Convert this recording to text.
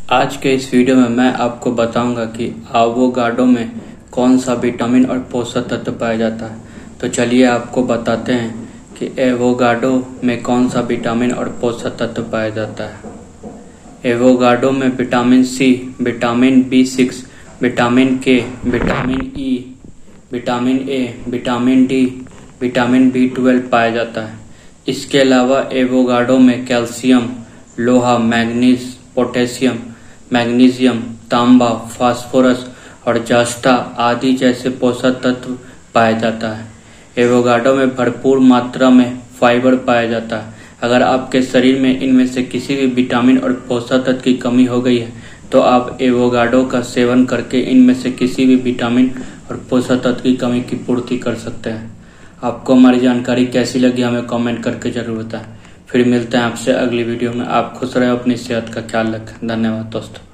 आज के इस वीडियो में मैं आपको बताऊंगा कि एवोकाडो में कौन सा विटामिन और पोषक तत्व पाया जाता है। तो चलिए आपको बताते हैं कि एवोकाडो में कौन सा विटामिन और पोषक तत्व पाया जाता है। एवोकाडो में vitamin C, vitamin B6, vitamin K, vitamin E, vitamin A, vitamin D, vitamin B12 पाया जाता है। इसके अलावा एवोकाडो में कैल्शियम, लोहा, मैग्नीज, पोटेशियम, मैग्नीशियम, तांबा, फास्फोरस और जस्ता आदि जैसे पोषक तत्व पाया जाता है। एवोकाडो में भरपूर मात्रा में फाइबर पाया जाता है। अगर आपके शरीर में इनमें से किसी भी विटामिन और पोषक तत्व की कमी हो गई है तो आप एवोकाडो का सेवन करके इनमें से किसी भी विटामिन और पोषक तत्व की कमी की पूर्ति कर सकते हैं। आपको हमारी जानकारी कैसी लगी हमें कमेंट करके जरूर बताएं। फिर मिलते हैं आपसे अगली वीडियो में। आप खुश रहे, अपनी सेहत का ख्याल रखें। धन्यवाद दोस्तों।